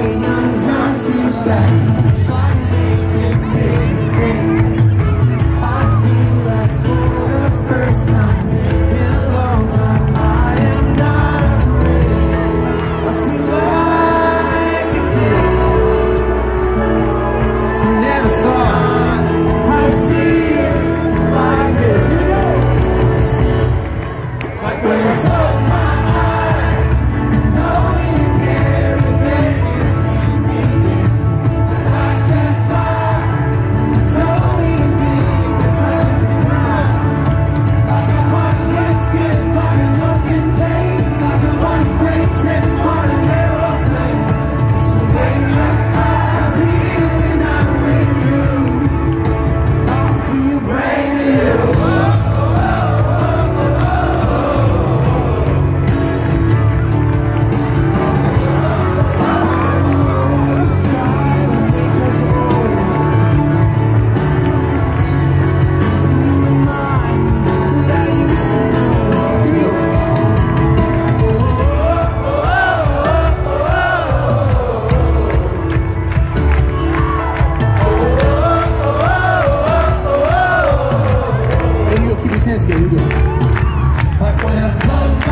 like a young John Cusack. If I make mistakes, I feel like for the first time in a long time, I am not afraid. I feel like a kid. I never thought I'd feel like this. Here we go. Like when I close my eyes and don't even care if it's in me. But I can fly. Don't even think it's touching the ground. Like a heartless skip, like a look in pain, like a one-way trip on an aeroplane. It's the way I feel when I'm with you. I feel brand new. Keep his hands together. Here we go. Like when I close my